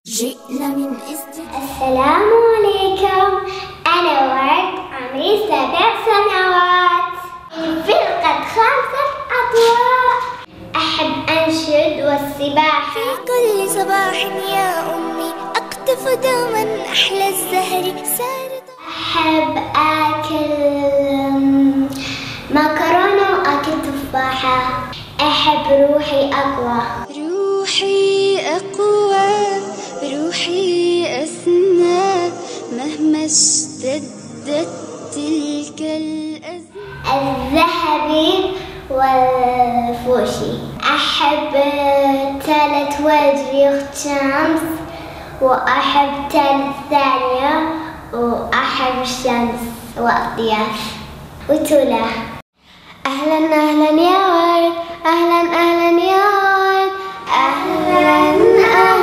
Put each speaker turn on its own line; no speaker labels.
جئنا من
السلام عليكم. أنا ورد عمري 7 سنوات في فرقة 5 أضواء. أحب أنشد والسباحة
في كل صباح يا أمي أقطف دوما أحلى الزهر
أحب آكل مكرونة وآكل تفاحة. أحب روحي أقوى.
روحي أقوى، روحي أسنى مهما اشتدت تلك الأزمة.
الذهبي والفوشي. أحب ثالث ولد يخت شمس، وأحب ثالث ثانية، وأحب الشمس والضياف وتولى. أهلا أهلا يا ورد، أهلا أهلا يا ورد، أهلا أهلا.